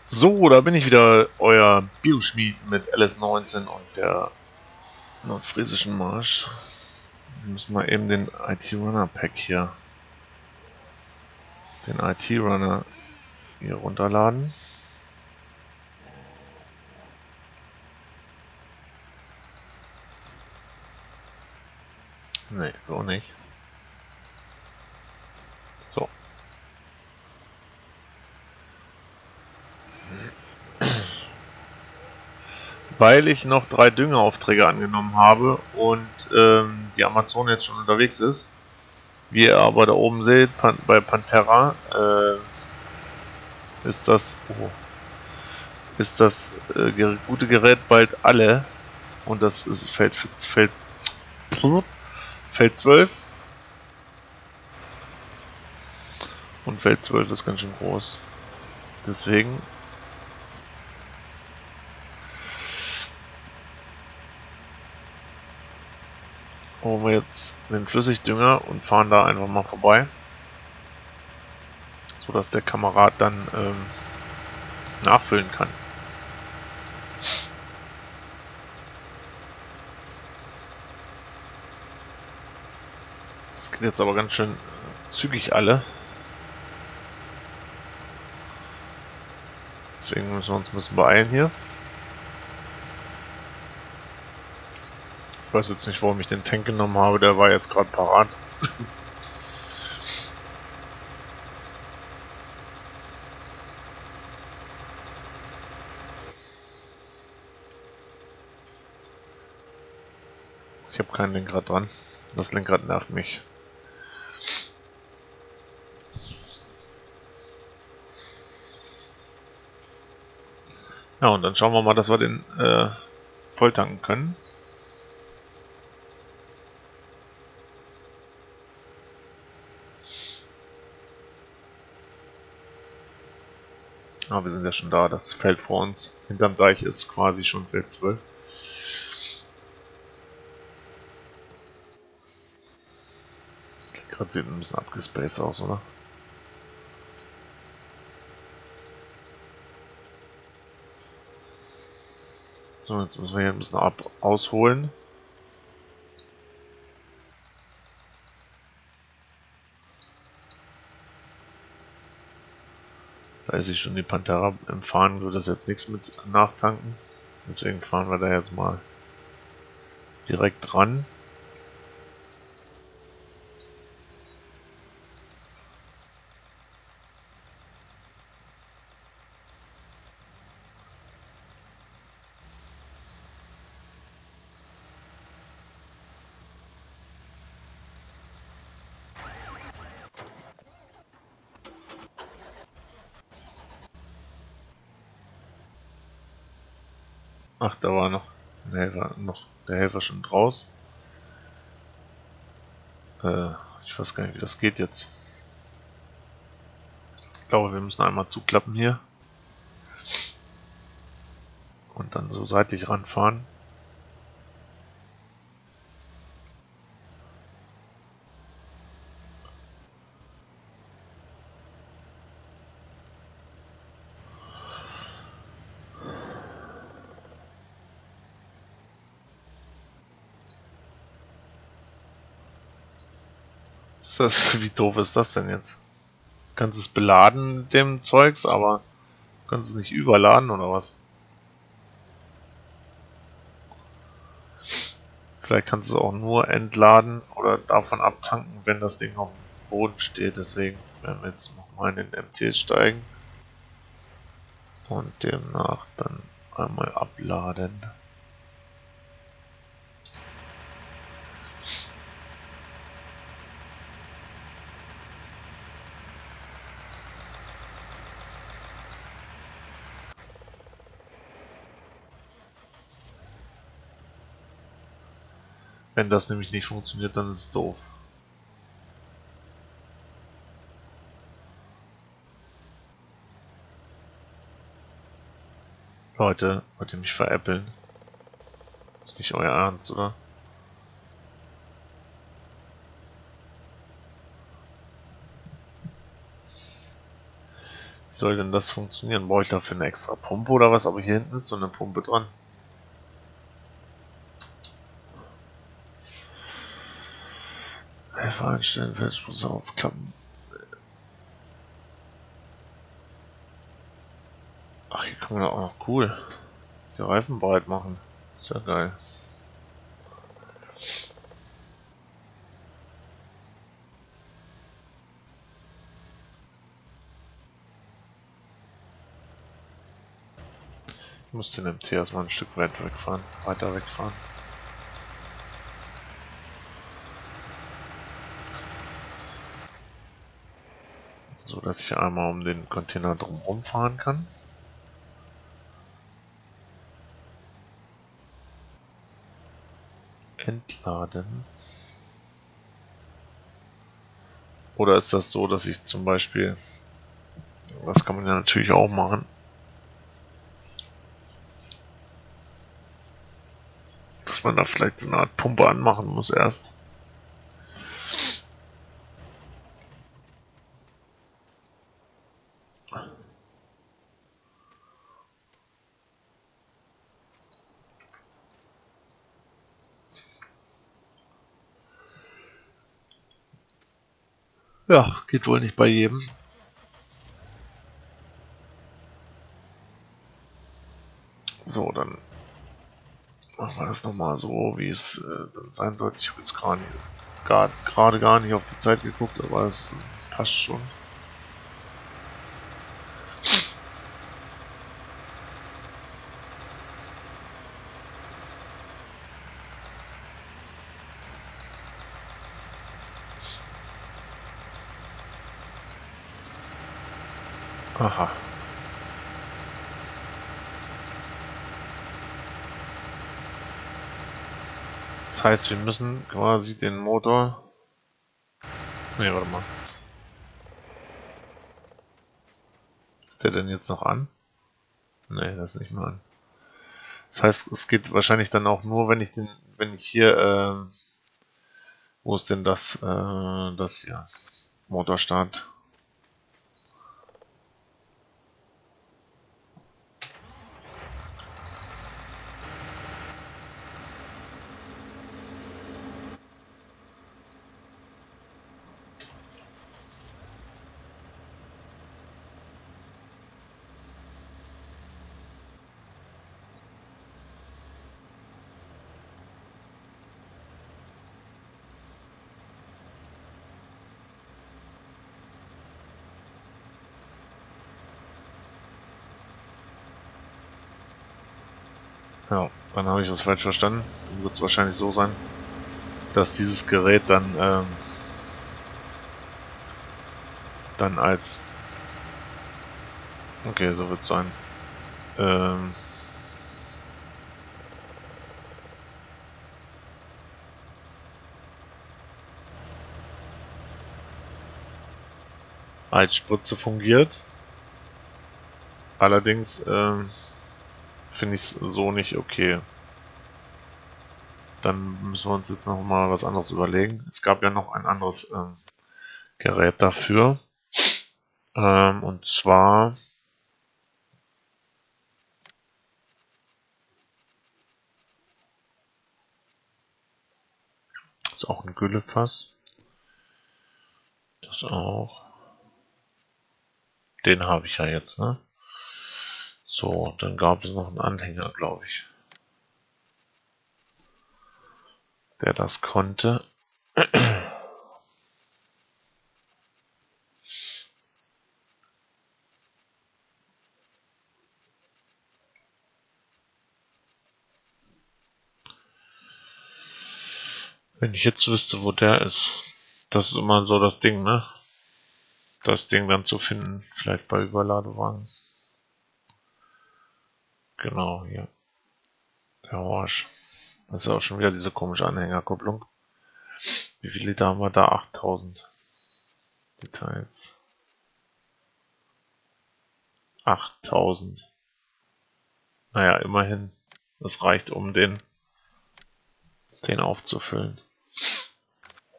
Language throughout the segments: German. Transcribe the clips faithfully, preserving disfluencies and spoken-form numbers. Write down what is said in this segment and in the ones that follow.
So, da bin ich wieder, euer Bioschmied mit L S neunzehn und der nordfriesischen Marsch. Wir müssen mal eben den I T Runner Pack hier, den I T Runner hier runterladen. Ne, so nicht. So. Weil ich noch drei Düngeaufträge angenommen habe und ähm, die Amazon jetzt schon unterwegs ist. Wie ihr aber da oben seht, Pan bei Pantera äh, ist das oh, ist das äh, ger gute Gerät bald alle und das ist Feld Feld Feld zwölf und Feld zwölf ist ganz schön groß. Deswegen holen wir jetzt den Flüssigdünger und fahren da einfach mal vorbei, sodass der Kamerad dann ähm, nachfüllen kann. Das geht jetzt aber ganz schön äh, zügig alle. Deswegen müssen wir uns ein bisschen beeilen hier. Ich weiß jetzt nicht, warum ich den Tank genommen habe, der war jetzt gerade parat. Ich habe kein Lenkrad dran. Das Lenkrad nervt mich. Ja, und dann schauen wir mal, dass wir den äh, volltanken können. Ah, wir sind ja schon da. Das Feld vor uns hinterm Deich ist quasi schon Feld zwölf. Das Lenkrad sieht ein bisschen abgespaced aus, oder? So, jetzt müssen wir hier ein bisschen ab ausholen. Da ist ich schon die Pantera im Fahren, wird das jetzt nichts mit nachtanken. Deswegen fahren wir da jetzt mal direkt ran. Ach, da war noch der Helfer, noch der Helfer schon draus. Äh, ich weiß gar nicht, wie das geht jetzt. Ich glaube, wir müssen einmal zuklappen hier. Und dann so seitlich ranfahren. Ist das, wie doof ist das denn jetzt? Du kannst es beladen mit dem Zeugs, aber du kannst es nicht überladen oder was? Vielleicht kannst du es auch nur entladen oder davon abtanken, wenn das Ding auf dem Boden steht. Deswegen werden wir jetzt nochmal in den M T steigen und demnach dann einmal abladen. Wenn das nämlich nicht funktioniert, dann ist es doof. Leute, wollt ihr mich veräppeln? Ist nicht euer Ernst, oder? Wie soll denn das funktionieren? Brauche ich dafür eine extra Pumpe oder was? Aber hier hinten ist so eine Pumpe dran. Helfer einstellen, Feldsprung aufklappen. Ach, hier kann man da auch noch cool die Reifen breit machen. Ist ja geil. Ich muss den M T erstmal ein Stück weit wegfahren, weiter wegfahren. So dass ich einmal um den Container drumherum fahren kann. Entladen. Oder ist das so, dass ich zum Beispiel, das kann man ja natürlich auch machen, dass man da vielleicht so eine Art Pumpe anmachen muss erst. Ja, geht wohl nicht bei jedem. So, dann machen wir das nochmal so, wie es äh, dann sein sollte. Ich habe jetzt gerade gar, gerade gar nicht auf die Zeit geguckt, aber es passt schon. Aha. Das heißt, wir müssen quasi den Motor... Ne, warte mal. Ist der denn jetzt noch an? Ne, das ist nicht mehr an. Das heißt, es geht wahrscheinlich dann auch nur, wenn ich den, wenn ich hier, äh, wo ist denn das, äh, das hier, Motorstart. Ja, dann habe ich das falsch verstanden. Dann wird es wahrscheinlich so sein, dass dieses Gerät dann, ähm, dann als... Okay, so wird es sein. Ähm, als Spritze fungiert. Allerdings ähm, finde ich es so nicht okay. Dann müssen wir uns jetzt noch mal was anderes überlegen. Es gab ja noch ein anderes ähm, Gerät dafür. Ähm, und zwar ist auch ein Güllefass. Das auch. Den habe ich ja jetzt, ne? So, dann gab es noch einen Anhänger, glaube ich, der das konnte. Wenn ich jetzt wüsste, wo der ist. Das ist immer so das Ding, ne? Das Ding dann zu finden. Vielleicht bei Überladewagen. Genau, hier. Der Horsch. Das ist auch schon wieder diese komische Anhängerkupplung. Wie viele Liter haben wir da? achttausend. Details. achttausend. Naja, immerhin. Das reicht, um den, den aufzufüllen.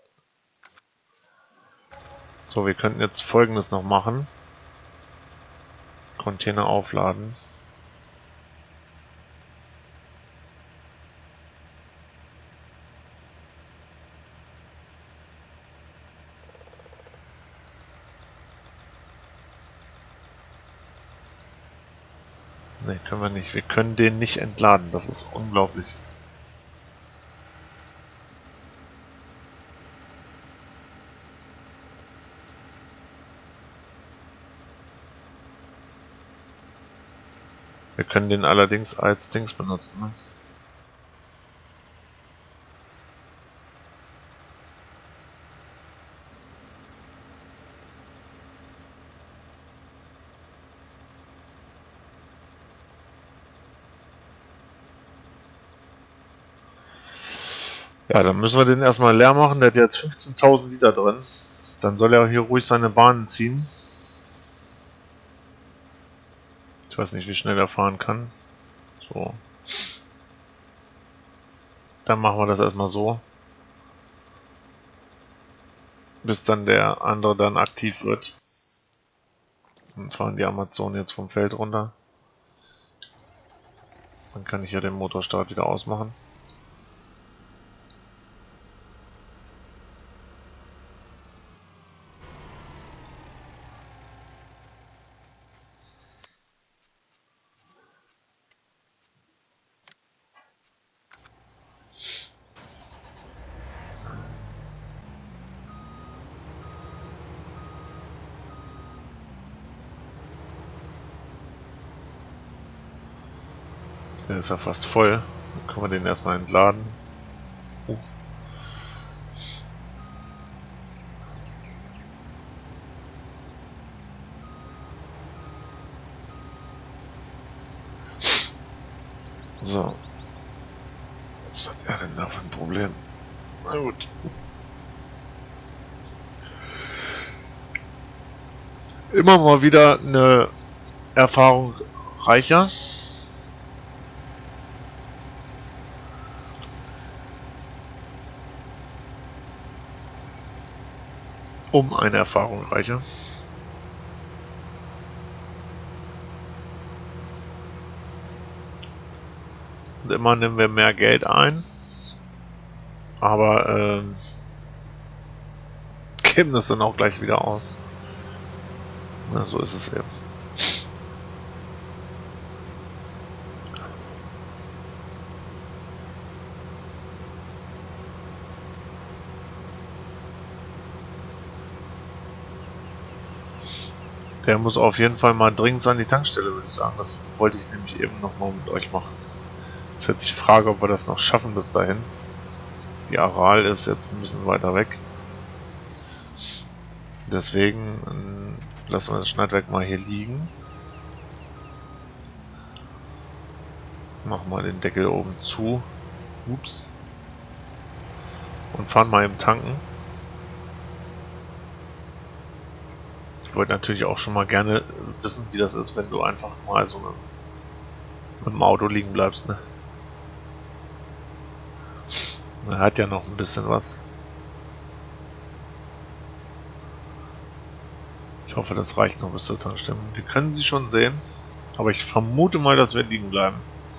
So, wir könnten jetzt Folgendes noch machen. Container aufladen. Ne, können wir nicht. Wir können den nicht entladen. Das ist unglaublich. Wir können den allerdings als Dings benutzen, ne? Ja, dann müssen wir den erstmal leer machen. Der hat jetzt fünfzehntausend Liter drin. Dann soll er hier ruhig seine Bahnen ziehen. Ich weiß nicht, wie schnell er fahren kann. So. Dann machen wir das erstmal so. Bis dann der andere dann aktiv wird. Dann fahren die Amazonen jetzt vom Feld runter. Dann kann ich ja den Motorstart wieder ausmachen. Der ist ja fast voll. Dann können wir den erstmal entladen. Uh. So. Was hat er denn da für ein Problem? Na gut. Immer mal wieder eine Erfahrung reicher. Um eine Erfahrung reicher. Und immer nehmen wir mehr Geld ein. Aber ähm, geben das dann auch gleich wieder aus. Na, so ist es eben. Der muss auf jeden Fall mal dringend an die Tankstelle, würde ich sagen. Das wollte ich nämlich eben nochmal mit euch machen. Jetzt hätte ich die Frage, ob wir das noch schaffen bis dahin. Die Aral ist jetzt ein bisschen weiter weg. Deswegen äh, lassen wir das Schneidwerk mal hier liegen. Machen mal den Deckel oben zu. Ups. Und fahren mal im Tanken. Ich wollte natürlich auch schon mal gerne wissen, wie das ist, wenn du einfach mal so mit dem Auto liegen bleibst, ne? Er hat ja noch ein bisschen was. Ich hoffe, das reicht noch bis zur Tankstelle. Wir können sie schon sehen, aber ich vermute mal, dass wir liegen bleiben.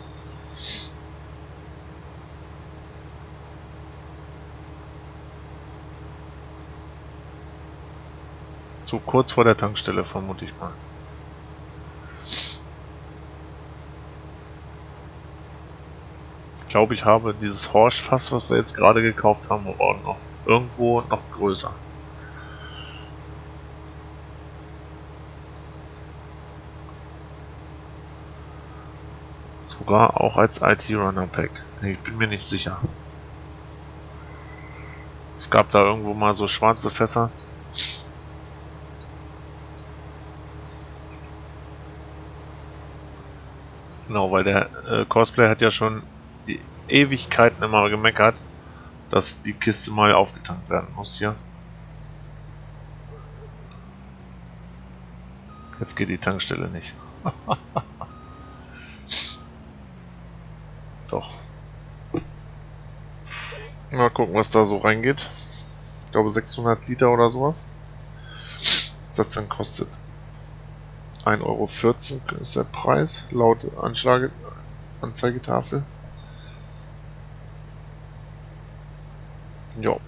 So kurz vor der Tankstelle, vermute ich mal. Ich glaube, ich habe dieses Horschfass, was wir jetzt gerade gekauft haben, aber auch noch irgendwo noch größer. Sogar auch als I T-Runner-Pack. Ich bin mir nicht sicher. Es gab da irgendwo mal so schwarze Fässer. Genau, weil der äh, Cosplay hat ja schon die Ewigkeiten immer gemeckert, dass die Kiste mal aufgetankt werden muss hier. Jetzt geht die Tankstelle nicht. Doch. Mal gucken, was da so reingeht. Ich glaube sechshundert Liter oder sowas. Was das dann kostet. ein Euro vierzehn ist der Preis, laut Anschlage, Anzeigetafel. Ja.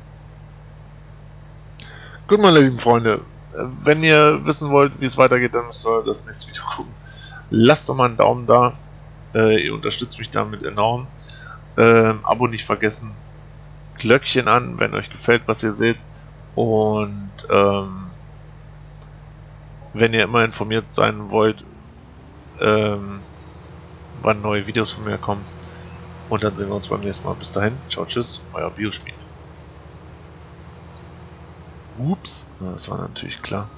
Gut, meine lieben Freunde, wenn ihr wissen wollt, wie es weitergeht, dann müsst ihr das nächste Video gucken. Lasst doch mal einen Daumen da, äh, ihr unterstützt mich damit enorm. Ähm, Abo nicht vergessen, Glöckchen an, wenn euch gefällt, was ihr seht. Und ähm, wenn ihr immer informiert sein wollt, ähm, wann neue Videos von mir kommen. Und dann sehen wir uns beim nächsten Mal. Bis dahin, ciao, tschüss, euer Bioschmied. Ups, das war natürlich klar.